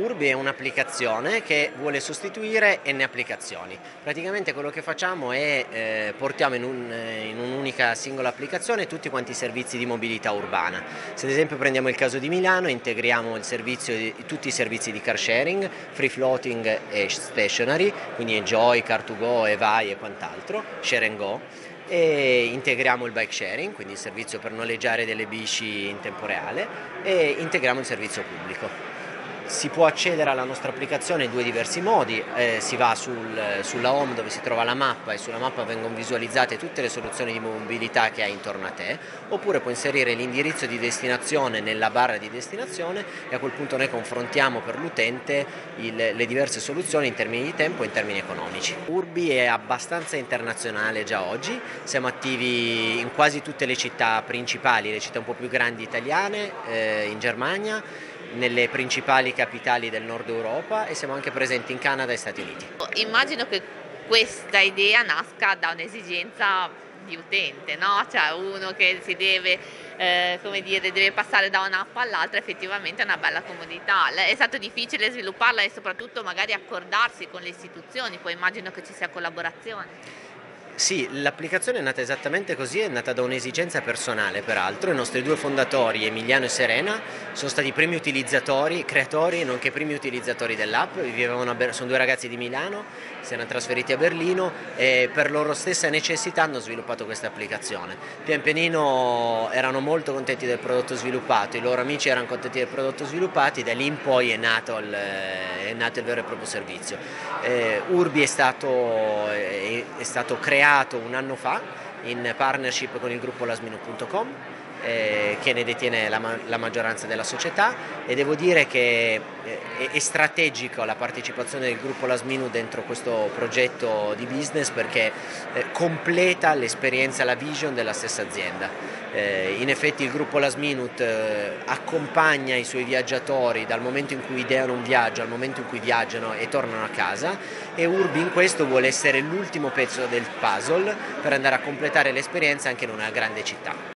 Urbi è un'applicazione che vuole sostituire N applicazioni. Praticamente quello che facciamo è portiamo in un'unica singola applicazione tutti quanti i servizi di mobilità urbana. Se ad esempio prendiamo il caso di Milano, integriamo tutti i servizi di car sharing, free floating e stationary, quindi Enjoy, Car2Go, Evai e quant'altro, Share and Go. E integriamo il bike sharing, quindi il servizio per noleggiare delle bici in tempo reale, e integriamo il servizio pubblico. Si può accedere alla nostra applicazione in due diversi modi, si va sulla home dove si trova la mappa e sulla mappa vengono visualizzate tutte le soluzioni di mobilità che hai intorno a te, oppure puoi inserire l'indirizzo di destinazione nella barra di destinazione e a quel punto noi confrontiamo per l'utente le diverse soluzioni in termini di tempo e in termini economici. Urbi è abbastanza internazionale già oggi, siamo attivi in quasi tutte le città principali, le città un po' più grandi italiane, in Germania, nelle principali capitali del nord Europa e siamo anche presenti in Canada e Stati Uniti. Immagino che questa idea nasca da un'esigenza di utente, no? Cioè uno che si deve, come dire, deve passare da un'app all'altra, effettivamente è una bella comodità. È stato difficile svilupparla e soprattutto magari accordarsi con le istituzioni, poi immagino che ci sia collaborazione. Sì, l'applicazione è nata esattamente così, è nata da un'esigenza personale peraltro. I nostri due fondatori, Emiliano e Serena, sono stati i primi utilizzatori, creatori nonché primi utilizzatori dell'app. Sono due ragazzi di Milano, si erano trasferiti a Berlino e per loro stessa necessità hanno sviluppato questa applicazione. Pian pianino erano molto contenti del prodotto sviluppato, i loro amici erano contenti del prodotto sviluppato, da lì in poi è nato il vero e proprio servizio. Urbi è stato creato un anno fa in partnership con il gruppo lasminu.com, che ne detiene la maggioranza della società, e devo dire che è strategica la partecipazione del gruppo Lasminu dentro questo progetto di business perché completa l'esperienza, la vision della stessa azienda. In effetti il gruppo Last Minute accompagna i suoi viaggiatori dal momento in cui ideano un viaggio al momento in cui viaggiano e tornano a casa, e Urbi in questo vuole essere l'ultimo pezzo del puzzle per andare a completare l'esperienza anche in una grande città.